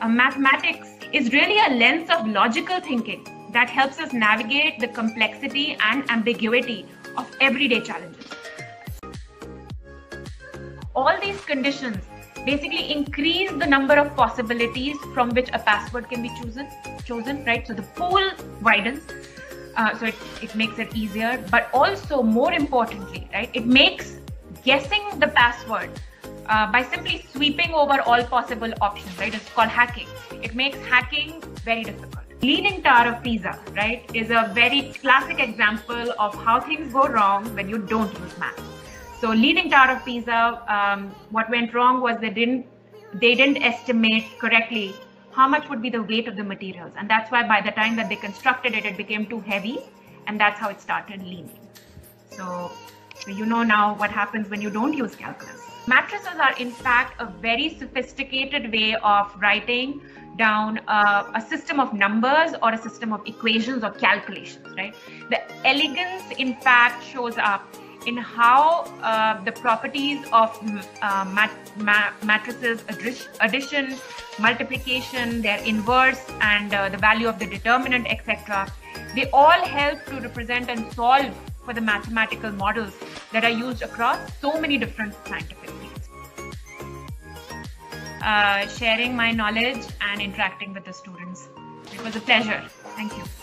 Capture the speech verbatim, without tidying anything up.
uh, mathematics is really a lens of logical thinking that helps us navigate the complexity and ambiguity of everyday challenges. All these conditions basically increase the number of possibilities from which a password can be chosen, chosen, right? So the pool widens, uh, so it, it makes it easier, but also more importantly, right, it makes guessing the password uh, by simply sweeping over all possible options, right? It's called hacking. It makes hacking very difficult. Leaning Tower of Pisa, right, is a very classic example of how things go wrong when you don't use math. So Leaning Tower of Pisa, um, what went wrong was they didn't they didn't estimate correctly how much would be the weight of the materials, and that's why by the time that they constructed it, it became too heavy, and that's how it started leaning. So, so you know now what happens when you don't use calculus. Matrices are in fact a very sophisticated way of writing down uh, a system of numbers or a system of equations or calculations, right? The elegance in fact shows up in how uh, the properties of uh, mat mat matrices, addition, multiplication, their inverse, and uh, the value of the determinant, et cetera, they all help to represent and solve for the mathematical models that are used across so many different scientific fields. Uh, sharing my knowledge and interacting with the students. It was a pleasure. Thank you.